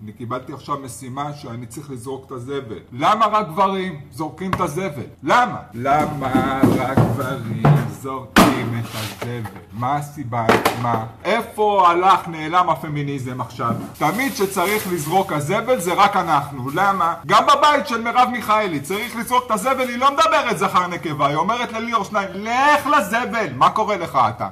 אני קיבלתי עכשיו משימה שאני צריך לזרוק את הזבל. למה רק גברים זורקים את הזבל? למה? למה רק גברים זורקים את הזבל? מה הסיבה? מה? איפה הלך נעלם הפמיניזם עכשיו? תמיד שצריך לזרוק הזבל זה רק אנחנו. למה? גם בבית של מרב מיכאלי צריך לזרוק את הזבל, היא לא מדברת זכר נקבה, היא אומרת לליאור שניים, לך לזבל. מה קורה לך אתה?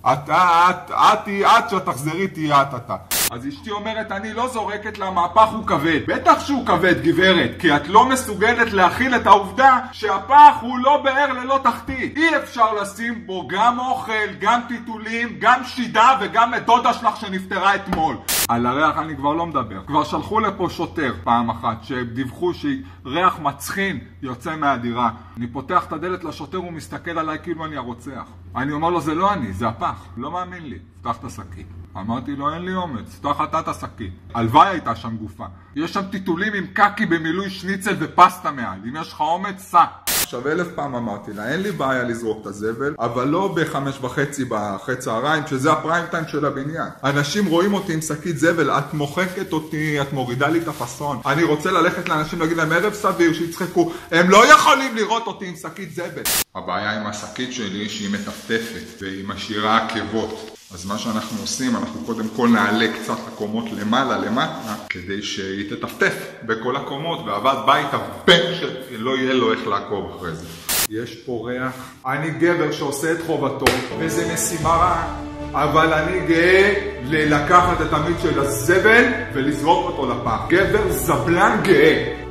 את שתחזרי תהיה אתה. אז אשתי אומרת, אני לא זורקת למהפך הוא כבד. בטח שהוא כבד גברת, כי את לא מסוגלת להכיל את העובדה שהפח הוא לא באר ללא תחתית. אי אפשר לשים בו גם אוכל, גם טיטולים, גם שידה וגם את דודה שלך שנפטרה אתמול. על הריח אני כבר לא מדבר. כבר שלחו לפה שוטר פעם אחת שדיווחו שריח מצחין יוצא מהדירה. אני פותח את הדלת לשוטר, הוא מסתכל עליי כאילו אני הרוצח. אני אומר לו, זה לא אני, זה הפח. לא מאמין לי. פתח את השקית. אמרתי לו, אין לי אומץ, פתח אתה את השקית. הלוואי הייתה שם גופה. יש שם טיטולים עם קקי במילוי שניצל ופסטה מעל. אם יש לך אומץ, סע. עכשיו 1000 פעם אמרתי לה, אין לי בעיה לזרוק את הזבל, אבל לא ב5:30 אחרי צהריים, שזה הפריים טיים של הבניין. אנשים רואים אותי עם שקית זבל, את מוחקת אותי, את מורידה לי את הפסון. אני רוצה ללכת לאנשים להגיד להם, ערב סביר, שיצחקו. הם לא יכולים לראות אותי עם שקית זבל. הבעיה עם השקית שלי שהיא מטפטפת והיא משאירה עקבות. אז מה שאנחנו עושים, אנחנו קודם כל נעלה קצת הקומות למעלה, למטה, כדי שהיא תטפטף בכל הקומות, ועבד בית הבן שלא יהיה לו איך לעקוב אחרי זה. יש פה ריח. אני גבר שעושה את חובתו, וזה משימה רעה, אבל אני גאה לקחת את המיץ של הזבל ולזרוק אותו לפח. גבר זבלן גאה.